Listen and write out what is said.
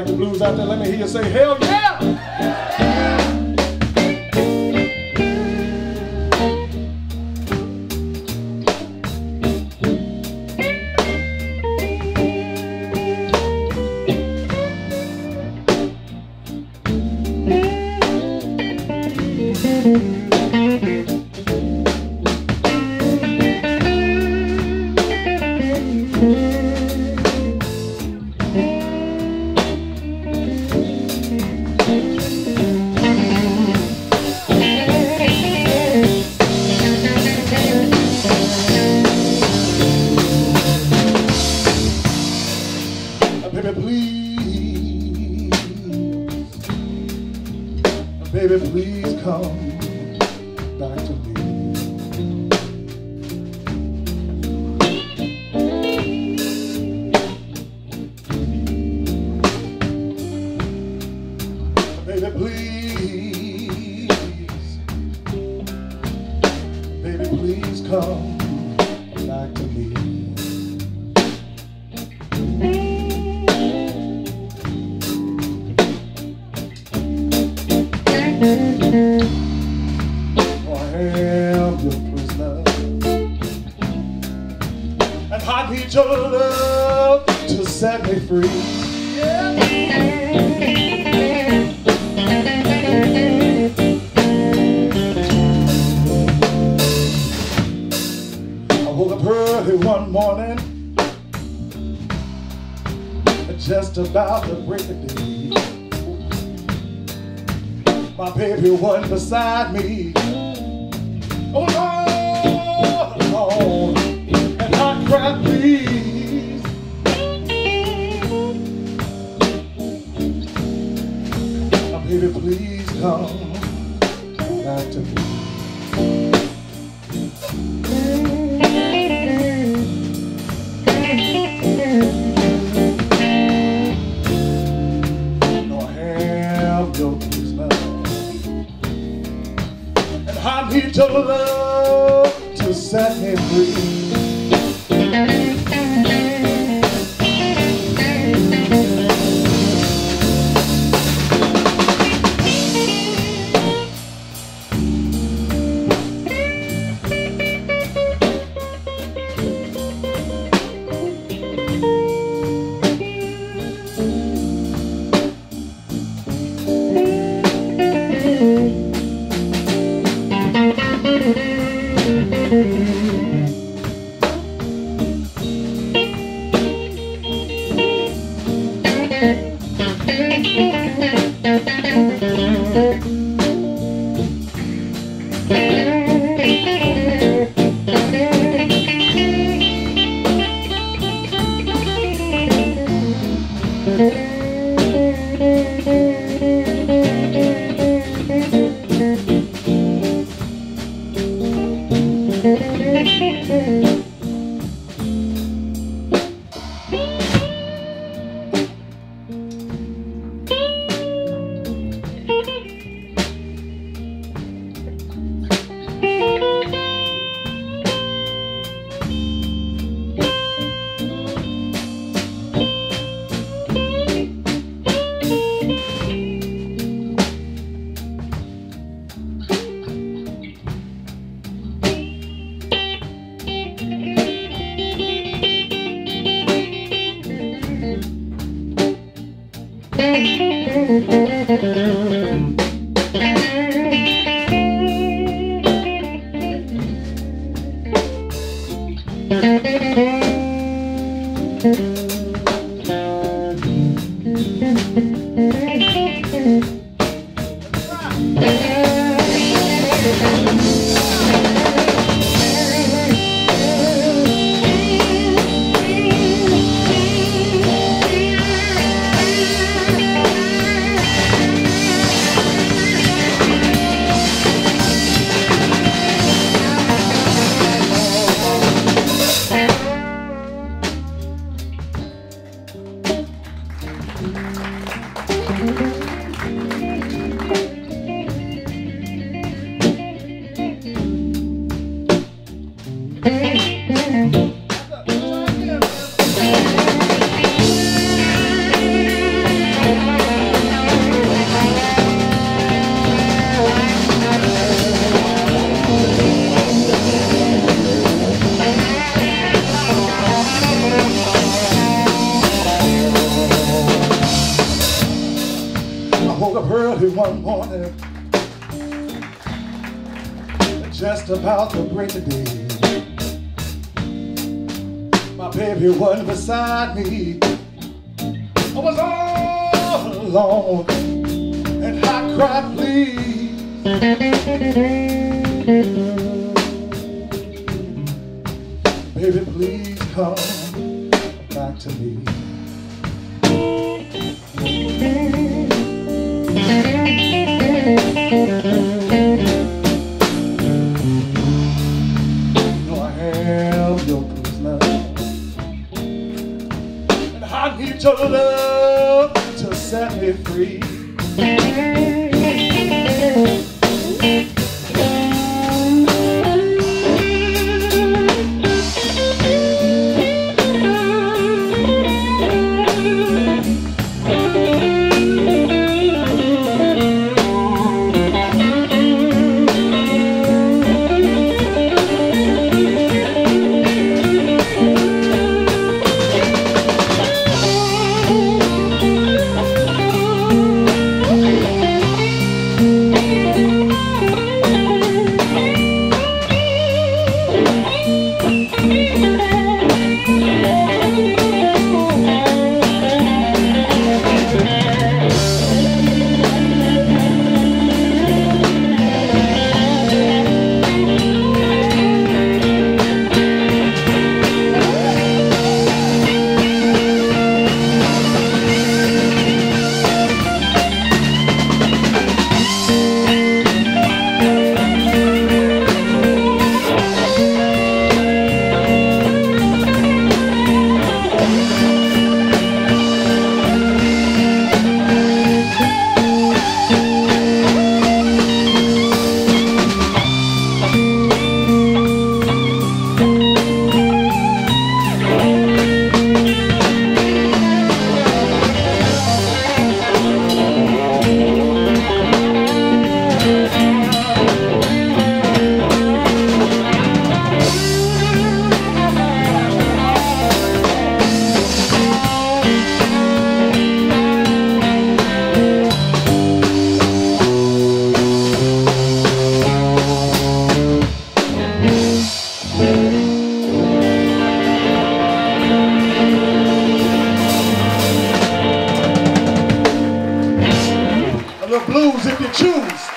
like the blues out there? Let me hear you say, hell yeah! Baby, please come back to me. Baby, please come back to me. For I am your prisoner, and I need your love to set me free. I woke up early one morning, just about to break the day. My baby wasn't beside me. Oh Lord, Lord, and I cried, please. My baby, please come back to me. No, I am your prisoner, and I need your love to set me free. early one morning, just about to break the day. My baby wasn't beside me. I was all alone, and I cried, please. Baby, please come back to me. I need your love to set me free. The blues if you choose.